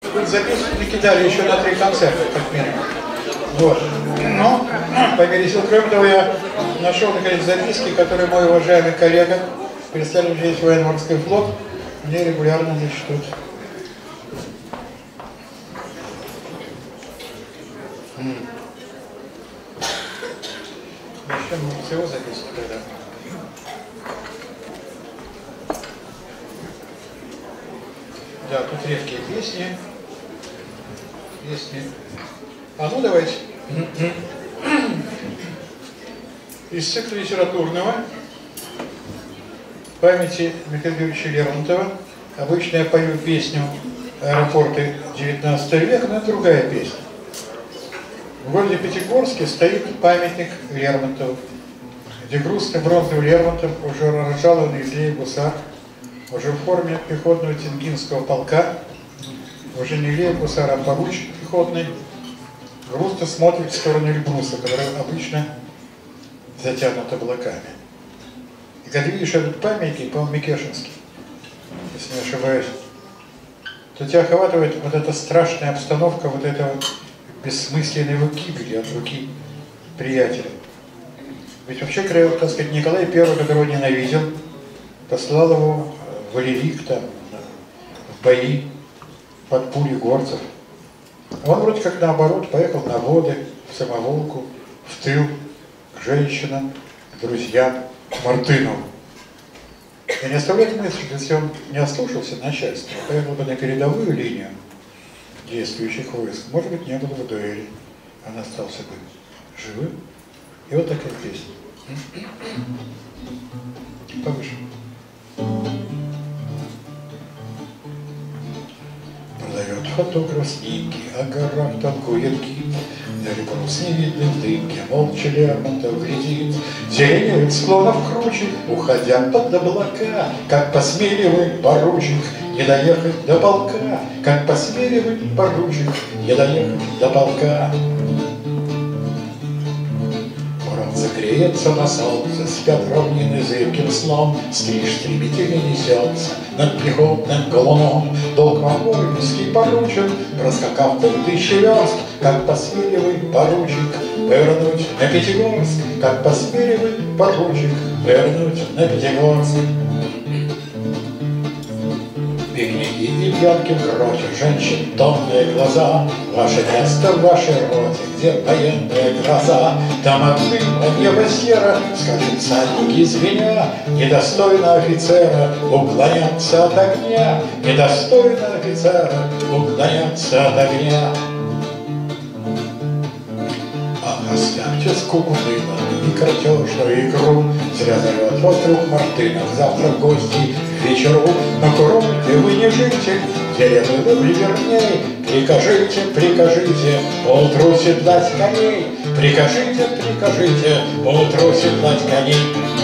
Тут записку накидали еще на 3 концерта, как минимум. Вот. Но, по мере сил, кроме того, я нашел, наконец, записки, которые мой уважаемый коллега, представитель здесь военно-морской флот, мне регулярно зачтут. Начнем с его записки тогда. Да, тут редкие песни. А ну давайте. Из цикла литературного памяти Михаила Юрьевича Лермонтова. Обычно я пою песню «Аэропорты 19 века», но это другая песня. В городе Пятигорске стоит памятник Лермонтову, где грустный бронзовый Лермонтов, уже разжалованный из лея гусар, уже в форме пехотного Тенгинского полка, уже не лея гусара, а поручик пехотный, грустно смотрит в сторону Эльбруса, который обычно затянут облаками. И когда видишь этот памятник, по-моему, Микешинский, если не ошибаюсь, то тебя охватывает вот эта страшная обстановка вот этого бессмысленной его гибели от руки приятеля. Ведь вообще, так сказать, Николай I, которого ненавидел, послал его в Алерик, там, в бои под пули горцев. А он вроде как наоборот поехал на воды, в самоволку, в тыл, к женщинам, к друзьям, к Мартынову. И не оставляет мысли, если он не ослушался начальства, поехал бы на передовую линию действующих войск, может быть, не было бы дуэли, он остался бы живым. И вот такая песня. Повыше. Продает фотограф снимки, о горах толкует гид. Вдали брус не видно в дымке, молча Лермонтов глядит. Зеленеет склонов круче, уходя под облака, как посмеливает поручик не доехать до полка, как посмеливает поручик не доехать до полка. Согреется на солнце, спят равнины зыбким сном, стриж стремительно несется над пехотным голуном. Долг маморинский поручен, проскакав 1000 верст, как посмеливает поручик повернуть на Пятигорск, как посмеливает поручик повернуть на Пятигорск. Пикники и пьянки в гроте, женщин томные глаза. Ваше место в вашей роте, где военная гроза. Там от дыма небо серо, скажут всадники звеня. Недостойно офицера уклоняться от огня, недостойно офицера уклоняться от огня. Оставьте скуку дыма и картежную игру. Зря зовет вас друг Мартынов завтра в гости к вечеру. Но курорте вы не жите, деревы вы верней. Прикажите, прикажите поутру седлать коней. Прикажите, прикажите поутру седлать коней.